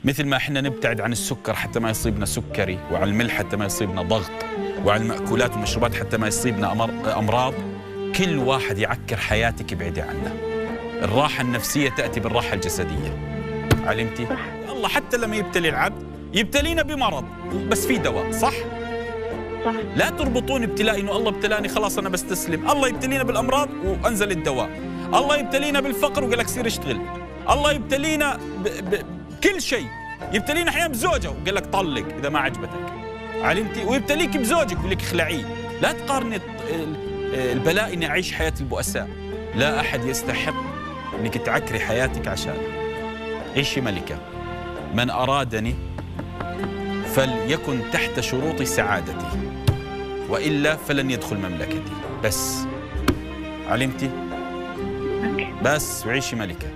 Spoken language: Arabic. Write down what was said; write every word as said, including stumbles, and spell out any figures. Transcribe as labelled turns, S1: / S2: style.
S1: مثل ما احنا نبتعد عن السكر حتى ما يصيبنا سكري، وعن الملح حتى ما يصيبنا ضغط، وعن المأكولات والمشروبات حتى ما يصيبنا أمراض. كل واحد يعكر حياتك ابعدي عنه. الراحة النفسية تأتي بالراحة الجسدية. علمتي؟ الله حتى لما يبتلي العبد يبتلينا بمرض بس في دواء، صح؟
S2: صح.
S1: لا تربطون ابتلاء انه الله ابتلاني خلاص انا بستسلم. الله يبتلينا بالامراض وانزل الدواء. الله يبتلينا بالفقر وقال لك سير اشتغل. الله يبتلينا بكل شيء. يبتلينا احيانا بزوجه وقال لك طلق اذا ما عجبتك. علمتي؟ ويبتليك بزوجك ويقول لك اخلعيه. لا تقارني البلاء اني اعيش حياه البؤساء. لا احد يستحق انك تعكري حياتك عشانه. عيشي ملكه. من ارادني فليكن تحت شروط سعادتي وإلا فلن يدخل مملكتي. بس علمتي؟ بس وعيشي ملكة.